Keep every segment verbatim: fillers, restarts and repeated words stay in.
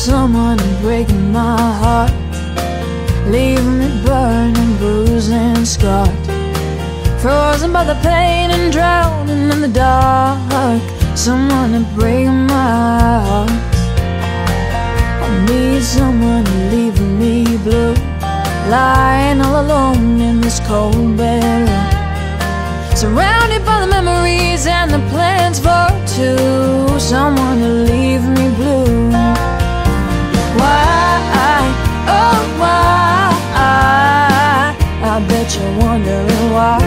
someone to break my heart, leave me burning, bruised and scarred, frozen by the pain and drowning in the dark. Someone to break my heart. I need someone to leave me blue, lying all alone in this cold bedroom, surrounded by the memories and the plans for two. Someone to leave me blue. Why, oh why, I bet you're wondering why.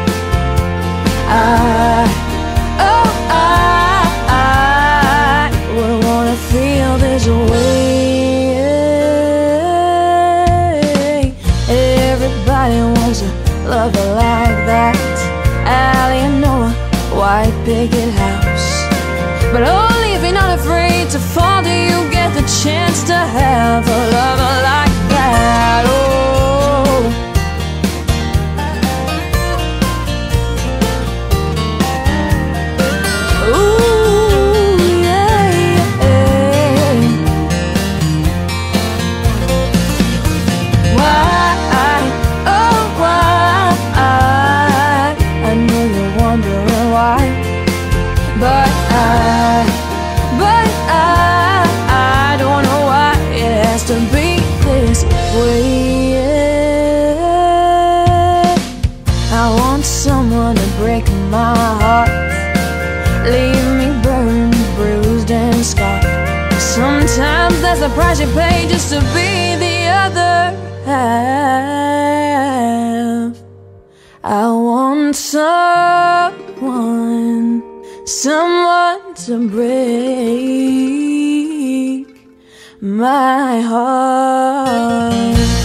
I, oh I, I wouldn't wanna feel this way. Everybody wants a lover like that. Eleanor, white picket house. But only if you're not afraid to fall do you get the chance to have a lover like that. Oh, ooh, yeah, yeah. Why, oh why, I know you're wondering why, but I, but I, I don't know why it has to be this way. I want someone to break my heart, leave me burned, bruised and scarred. Sometimes that's the price you pay just to be the other half. I want someone, someone to break my heart.